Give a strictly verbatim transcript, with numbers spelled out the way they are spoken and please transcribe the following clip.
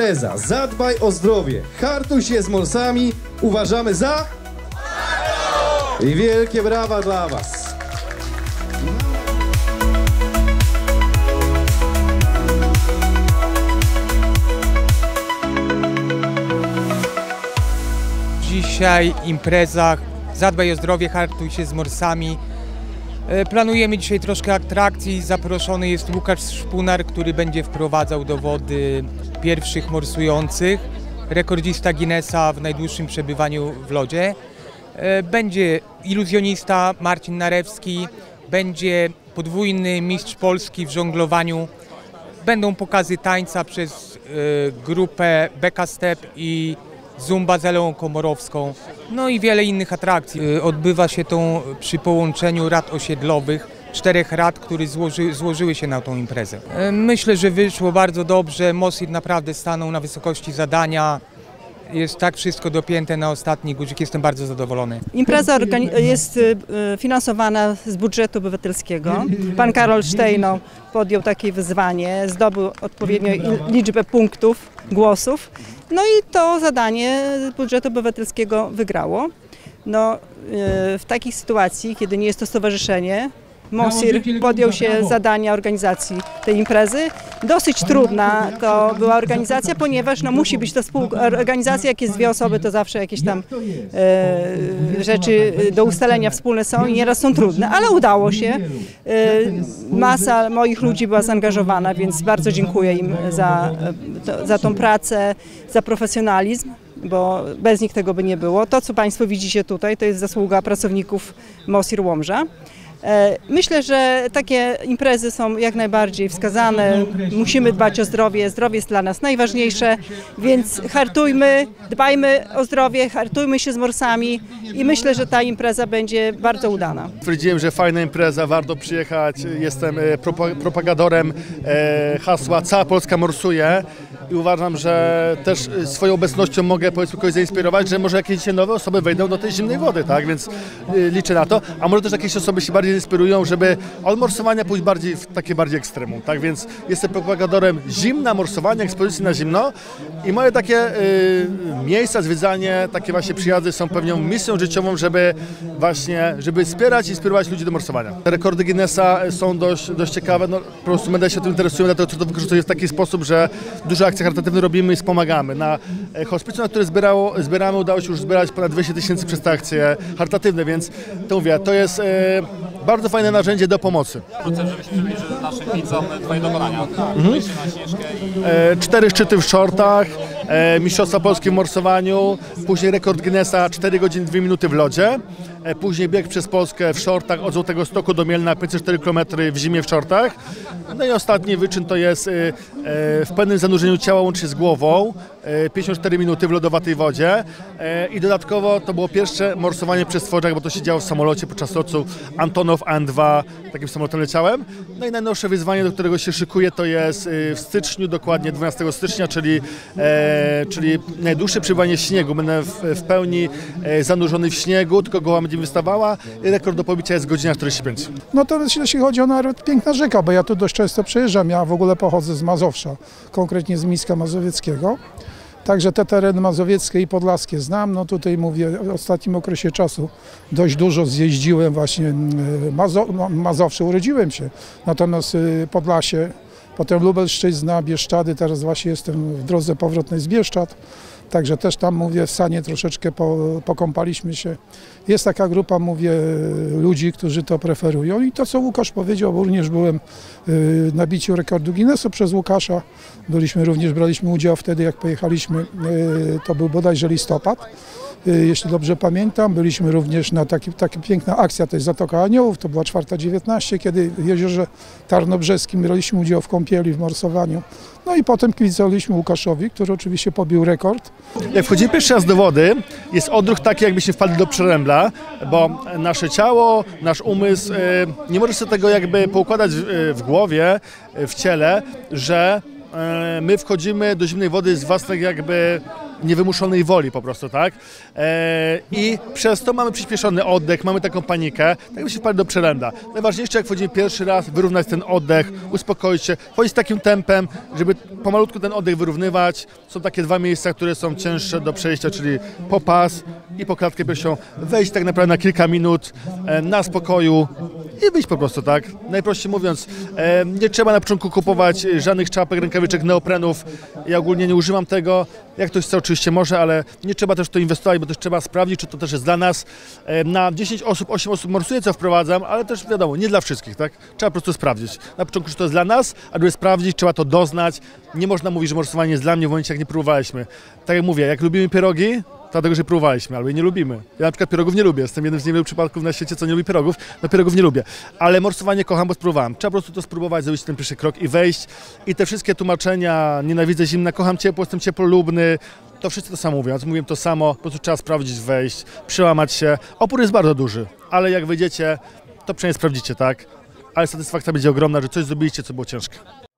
impreza Zadbaj o zdrowie, hartuj się z morsami, uważamy za... I wielkie brawa dla was. Dzisiaj impreza Zadbaj o zdrowie, hartuj się z morsami. Planujemy dzisiaj troszkę atrakcji. Zaproszony jest Łukasz Szpunar, który będzie wprowadzał do wody pierwszych morsujących. Rekordzista Guinnessa w najdłuższym przebywaniu w lodzie. Będzie iluzjonista Marcin Narewski, będzie podwójny mistrz Polski w żonglowaniu. Będą pokazy tańca przez grupę Beka Step i Zumba z Eleą Komorowską, no i wiele innych atrakcji. Odbywa się to przy połączeniu rad osiedlowych, czterech rad, które złoży, złożyły się na tą imprezę. Myślę, że wyszło bardzo dobrze, Mosir naprawdę stanął na wysokości zadania. Jest tak wszystko dopięte na ostatni guzik, jestem bardzo zadowolony. Impreza jest finansowana z budżetu obywatelskiego. Pan Karol Sztejno podjął takie wyzwanie, zdobył odpowiednią liczbę punktów, głosów. No i to zadanie z budżetu obywatelskiego wygrało. No, w takiej sytuacji, kiedy nie jest to stowarzyszenie, Mosir podjął się zadania organizacji tej imprezy. Dosyć trudna to była organizacja, ponieważ no, musi być to organizacja, jak jest dwie osoby, to zawsze jakieś tam e, rzeczy do ustalenia wspólne są i nieraz są trudne, ale udało się. E, masa moich ludzi była zaangażowana, więc bardzo dziękuję im za, to, za tą pracę, za profesjonalizm, bo bez nich tego by nie było. To, co Państwo widzicie tutaj, to jest zasługa pracowników Mosir Łomża. Myślę, że takie imprezy są jak najbardziej wskazane. Musimy dbać o zdrowie. Zdrowie jest dla nas najważniejsze, więc hartujmy, dbajmy o zdrowie, hartujmy się z morsami i myślę, że ta impreza będzie bardzo udana. Stwierdziłem, że fajna impreza, warto przyjechać. Jestem propagatorem hasła Cała Polska morsuje i uważam, że też swoją obecnością mogę, powiedzmy, kogoś zainspirować, że może jakieś nowe osoby wejdą do tej zimnej wody, tak? Więc liczę na to. A może też jakieś osoby się bardziej inspirują, żeby od morsowania pójść bardziej w takie bardziej ekstremum, tak? Więc jestem propagatorem zimna, morsowania, ekspozycji na zimno i moje takie y, miejsca, zwiedzanie, takie właśnie przyjazdy są pewną misją życiową, żeby właśnie, żeby wspierać i inspirować ludzi do morsowania. Rekordy Guinnessa są dość, dość ciekawe, no, po prostu media się tym interesują, dlatego to wykorzystuję w taki sposób, że dużo akcji charytatywnych robimy i wspomagamy. Na hospicjum, na które zbierało, zbieramy, udało się już zbierać ponad dwieście tysięcy przez te akcje charytatywne, więc to mówię, to jest y, bardzo fajne narzędzie do pomocy. Wrócę, żebyś przybliżył naszym widzom Twoje dokonania. Mhm. E, cztery szczyty w shortach, e, Mistrzostwa Polskie w morsowaniu, później rekord Guinnessa cztery godziny dwie minuty w lodzie, e, później bieg przez Polskę w shortach od Złotego Stoku do Mielna, pięćset cztery kilometry w zimie w shortach. No i ostatni wyczyn to jest e, e, w pełnym zanurzeniu ciała łącznie z głową, e, pięćdziesiąt cztery minuty w lodowatej wodzie e, i dodatkowo to było pierwsze morsowanie przez tworzak, bo to się działo w samolocie podczas lotu Antonow A N dwa, takim samolotem leciałem. No i najnowsze wyzwanie, do którego się szykuję, to jest w styczniu, dokładnie dwunastego stycznia, czyli, e, czyli najdłuższe przebywanie w śniegu. Będę w, w pełni e, zanurzony w śniegu, tylko goła będzie wystawała i rekord do pobicia jest godzina czterdzieści pięć. No to jeśli chodzi o naród, piękna rzeka, bo ja tu dość często przejeżdżam. Ja w ogóle pochodzę z Mazowsza, konkretnie z Mińska Mazowieckiego. Także te tereny mazowieckie i podlaskie znam. No tutaj mówię, w ostatnim okresie czasu dość dużo zjeździłem właśnie Mazo no, Mazowsze, urodziłem się. Natomiast Podlasie, potem Lubelszczyzna, Bieszczady, teraz właśnie jestem w drodze powrotnej z Bieszczad. Także też tam, mówię, w Sanie troszeczkę po, pokąpaliśmy się. Jest taka grupa, mówię, ludzi, którzy to preferują i to, co Łukasz powiedział, bo również byłem na biciu rekordu Guinnessu przez Łukasza. Byliśmy również, braliśmy udział wtedy, jak pojechaliśmy, to był bodajże listopad. Jeśli dobrze pamiętam, byliśmy również na taki, taka piękna akcja, to jest Zatoka Aniołów, to była czwarta dziewiętnaście, kiedy w jeziorze Tarnobrzeskim braliśmy udział w kąpieli, w morsowaniu. No i potem kibicowaliśmy Łukaszowi, który oczywiście pobił rekord. Jak wchodzimy pierwszy raz do wody, jest odruch taki, jakbyśmy wpadli do przerębla, bo nasze ciało, nasz umysł nie może sobie tego jakby poukładać w głowie, w ciele, że my wchodzimy do zimnej wody z własnych jakby niewymuszonej woli po prostu, tak? E, I przez to mamy przyspieszony oddech, mamy taką panikę, tak jakby się wpadli do przeręda. Najważniejsze, jak wchodzimy pierwszy raz, wyrównać ten oddech, uspokoić się, wchodzić takim tempem, żeby pomalutku ten oddech wyrównywać. Są takie dwa miejsca, które są cięższe do przejścia, czyli po pas i po klatkę piersiową. Wejść tak naprawdę na kilka minut e, na spokoju i wyjść po prostu, tak? Najprościej mówiąc, e, nie trzeba na początku kupować żadnych czapek, rękawiczek, neoprenów. Ja ogólnie nie używam tego. Jak ktoś chce, oczywiście może, ale nie trzeba też w to inwestować, bo też trzeba sprawdzić, czy to też jest dla nas. E, na dziesięć osób, osiem osób morsuje, co wprowadzam, ale też wiadomo, nie dla wszystkich, tak? Trzeba po prostu sprawdzić. Na początku, czy to jest dla nas, a żeby sprawdzić, trzeba to doznać. Nie można mówić, że morsowanie jest dla mnie w momencie, jak nie próbowaliśmy. Tak jak mówię, jak lubimy pierogi, dlatego, że próbowaliśmy, albo je nie lubimy. Ja na przykład pierogów nie lubię, jestem jednym z niewielu przypadków na świecie, co nie lubi pierogów, no pierogów nie lubię. Ale morsowanie kocham, bo spróbowałem. Trzeba po prostu to spróbować, zrobić ten pierwszy krok i wejść. I te wszystkie tłumaczenia, nienawidzę zimna, kocham ciepło, jestem ciepłolubny, to wszyscy to samo mówią, więc mówię to samo, po prostu trzeba sprawdzić, wejść, przełamać się. Opór jest bardzo duży, ale jak wyjdziecie, to przynajmniej sprawdzicie, tak? Ale satysfakcja będzie ogromna, że coś zrobiliście, co było ciężkie.